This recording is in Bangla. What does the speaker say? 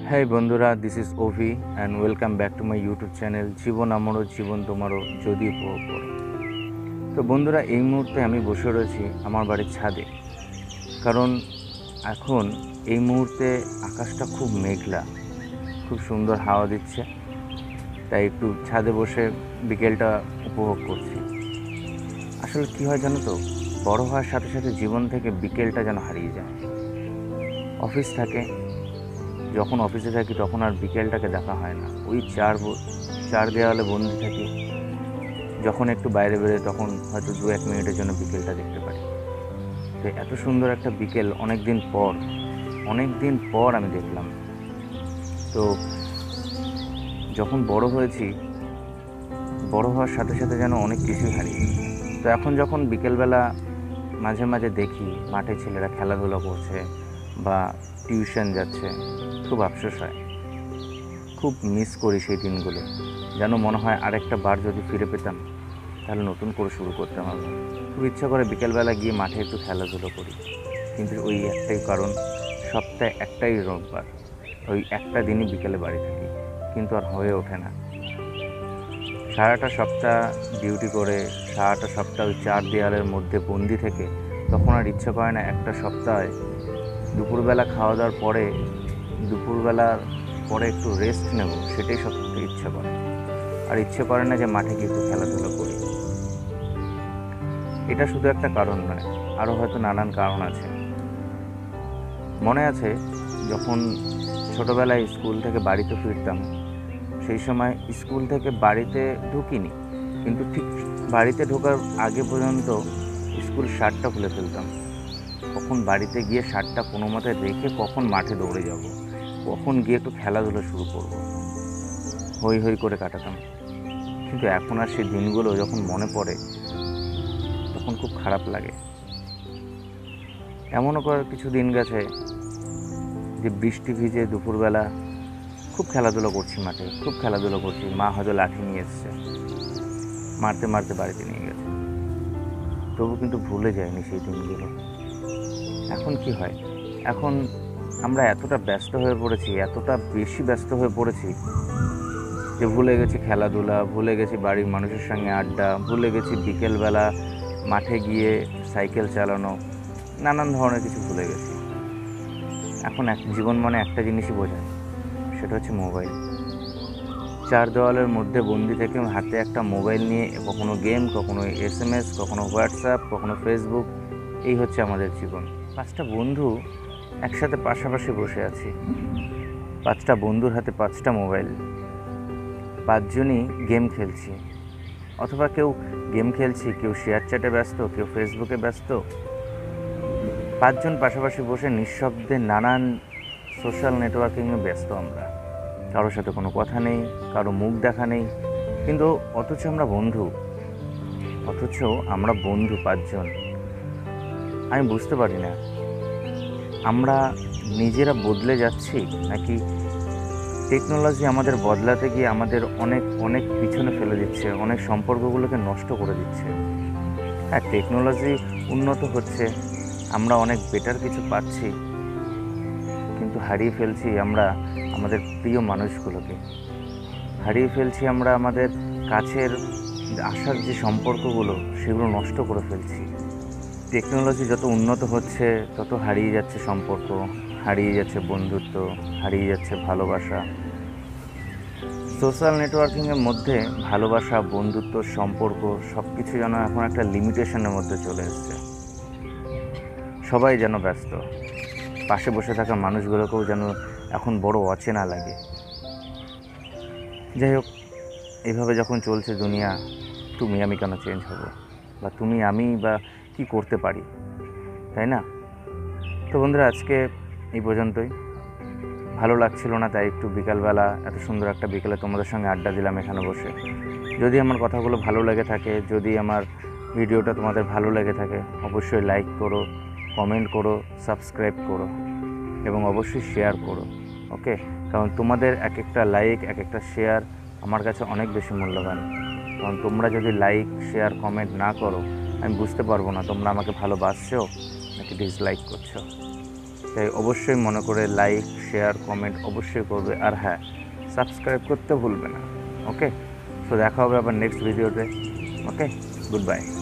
হাই বন্ধুরা, this is Ovi and welcome back to my YouTube channel জীবন আমারও জীবন তোমারও যদি উপভোগ করো। তো বন্ধুরা, এই মুহূর্তে আমি বসে রয়েছি আমার বাড়ির ছাদে, কারণ এখন এই মুহূর্তে আকাশটা খুব মেঘলা, খুব সুন্দর হাওয়া দিচ্ছে, তাই একটু ছাদে বসে বিকেলটা উপভোগ করছি। আসলে কী হয় জানো তো, বড় হওয়ার সাথে সাথে জীবন থেকে বিকেলটা যেন হারিয়ে যায়। অফিস থাকে, যখন অফিসে থাকি তখন আর বিকেলটাকে দেখা হয় না, ওই চার দেওয়ালে বন্দি থাকি। যখন একটু বাইরে বেরোয় তখন হয়তো 2-1 মিনিটের জন্য বিকেলটা দেখতে পারি। তো এত সুন্দর একটা বিকেল অনেক দিন পর আমি দেখলাম। তো যখন বড় হয়েছি, বড় হওয়ার সাথে সাথে যেন অনেক কিছুই হারিয়ে। তো এখন যখন বিকেলবেলা মাঝে মাঝে দেখি মাঠে ছেলেরা খেলাধুলা করছে বা টিউশন যাচ্ছে, খুব আফসোস হয়, খুব মিস করি সেই দিনগুলো। যেন মনে হয় আরেকটা বার যদি ফিরে পেতাম তাহলে নতুন করে শুরু করতাম আবার। খুব ইচ্ছা করে বিকেলবেলা গিয়ে মাঠে একটু খেলাধুলো করি, কিন্তু ওই একটাই কারণ, সপ্তাহে একটাই রোববার, ওই একটা দিনই বিকেলে বাড়ি থাকি, কিন্তু আর হয়ে ওঠে না। সারাটা সপ্তাহ ডিউটি করে, সারাটা সপ্তাহ ওই 4 দেয়ালের মধ্যে বন্দি থেকে তখন আর ইচ্ছে করে না একটা সপ্তাহে দুপুরবেলা খাওয়া দাওয়ার দুপুরবেলার পরে একটু রেস্ট নেব, সেটাই সবথেকে ইচ্ছে করে। আর ইচ্ছে করে না যে মাঠে গিয়ে একটু খেলাধুলা করি। এটা শুধু একটা কারণ নয়, আরও হয়তো নানান কারণ আছে। মনে আছে যখন ছোটোবেলায় স্কুল থেকে বাড়িতে ফিরতাম, সেই সময় স্কুল থেকে বাড়িতে ঢুকিনি, কিন্তু ঠিক বাড়িতে ঢোকার আগে পর্যন্ত স্কুল শার্টটা খুলে ফেলতাম। কখন বাড়িতে গিয়ে শার্টটা কোনো মতে রেখে কখন মাঠে দৌড়ে যাব, কখন গিয়ে একটু খেলাধুলো শুরু করব, হই হই করে কাটাতাম। কিন্তু এখন আর সেই দিনগুলো যখন মনে পড়ে তখন খুব খারাপ লাগে। এমনও কিছু দিন গেছে যে বৃষ্টি ভিজে দুপুরবেলা খুব খেলাধুলো করছি, মাঠে খুব খেলাধুলো করছি, মা হয়তো লাঠি নিয়ে এসছে, মারতে মারতে বাড়িতে নিয়ে গেছে, তবু কিন্তু ভুলে যায়নি সেই দিনগুলো। এখন কি হয়, এখন আমরা এতটা ব্যস্ত হয়ে পড়েছি, এতটা বেশি ব্যস্ত হয়ে পড়েছি যে ভুলে গেছি খেলাধুলা, ভুলে গেছি বাড়ির মানুষের সঙ্গে আড্ডা, ভুলে গেছি বিকেলবেলা মাঠে গিয়ে সাইকেল চালানো, নানান ধরনের কিছু ভুলে গেছি। এখন জীবন মানে একটা জিনিসই বোঝায়, সেটা হচ্ছে মোবাইল। 4 দেওয়ালের মধ্যে বন্দি থেকে হাতে একটা মোবাইল নিয়ে কখনো গেম, কখনো SMS, কখনো হোয়াটসঅ্যাপ, কখনো ফেসবুক, এই হচ্ছে আমাদের জীবন। 5টা বন্ধু একসাথে পাশাপাশি বসে আছি, 5টা বন্ধুর হাতে 5টা মোবাইল, 5 জনই গেম খেলছি, অথবা কেউ গেম খেলছি, কেউ শেয়ার চ্যাটে ব্যস্ত, কেউ ফেসবুকে ব্যস্ত। 5 জন পাশাপাশি বসে নিঃশব্দে নানান সোশ্যাল নেটওয়ার্কিংয়ে ব্যস্ত আমরা। কারোর সাথে কোনো কথা নেই, কারো মুখ দেখা নেই, কিন্তু অথচ আমরা বন্ধু 5 জন। আমি বুঝতে পারি না, আমরা নিজেরা বদলে যাচ্ছি নাকি টেকনোলজি আমাদের বদলাতে গিয়ে আমাদের অনেক অনেক পিছনে ফেলে দিচ্ছে, অনেক সম্পর্কগুলোকে নষ্ট করে দিচ্ছে। হ্যাঁ, টেকনোলজি উন্নত হচ্ছে, আমরা অনেক বেটার কিছু পাচ্ছি, কিন্তু হারিয়ে ফেলছি আমরা আমাদের প্রিয় মানুষগুলোকে, হারিয়ে ফেলছি আমরা আমাদের কাছের আসার যে সম্পর্কগুলো, সেগুলো নষ্ট করে ফেলছি। টেকনোলজি যত উন্নত হচ্ছে তত হারিয়ে যাচ্ছে সম্পর্ক, হারিয়ে যাচ্ছে বন্ধুত্ব, হারিয়ে যাচ্ছে ভালোবাসা। সোশ্যাল নেটওয়ার্কিংয়ের মধ্যে ভালোবাসা, বন্ধুত্ব, সম্পর্ক সব কিছু যেন এখন একটা লিমিটেশনের মধ্যে চলে এসছে। সবাই যেন ব্যস্ত, পাশে বসে থাকা মানুষগুলোকেও যেন এখন বড় অচেনা লাগে। যাই হোক, এইভাবে যখন চলছে দুনিয়া, তুমি আমি কেন চেঞ্জ হব, বা তুমি আমি বা কি করতে পারি, তাই না? তো বন্ধুরা, আজকে এই পর্যন্তই। ভালো লাগছিল না, তাই একটু বিকালবেলা, এত সুন্দর একটা বিকেলে তোমাদের সঙ্গে আড্ডা দিলাম এখানে বসে। যদি আমার কথাগুলো ভালো লেগে থাকে, যদি আমার ভিডিওটা তোমাদের ভালো লেগে থাকে, অবশ্যই লাইক করো, কমেন্ট করো, সাবস্ক্রাইব করো এবং অবশ্যই শেয়ার করো। ওকে, কারণ তোমাদের এক একটা লাইক, এক একটা শেয়ার আমার কাছে অনেক বেশি মূল্যবান। কারণ তোমরা যদি লাইক, শেয়ার, কমেন্ট না করো, আমি বুঝতে পারবো না তোমরা আমাকে ভালোবাসছো নাকি ডিসলাইক করছো। তাই অবশ্যই মনে করে লাইক শেয়ার কমেন্ট অবশ্যই করবে, আর হ্যাঁ সাবস্ক্রাইব করতে ভুলবে না। ওকে, সো দেখা হবে আবার নেক্সট ভিডিওতে। Okay, good by.